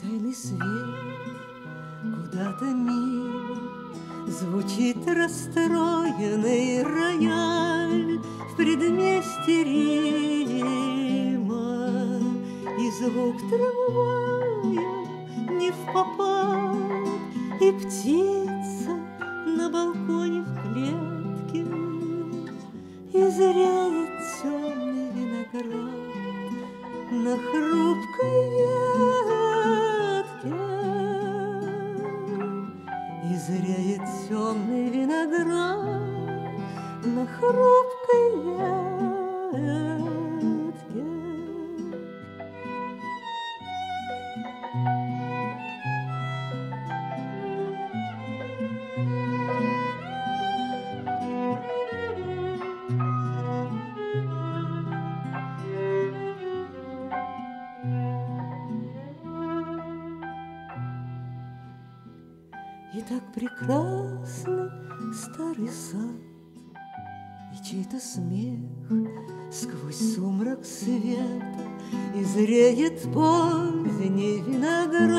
тайный свет куда-то мимо звучит расстроенный рояль в предместье Рима, и звук трамвая не впопад, и птица на балконе в клетке, и зреет темный виноград на хрупкой ветке, и зреет темный виноград на хрупкой ветке. И так прекрасный старый сад, и чей-то смех сквозь сумрак света, и зреет поздний виноград.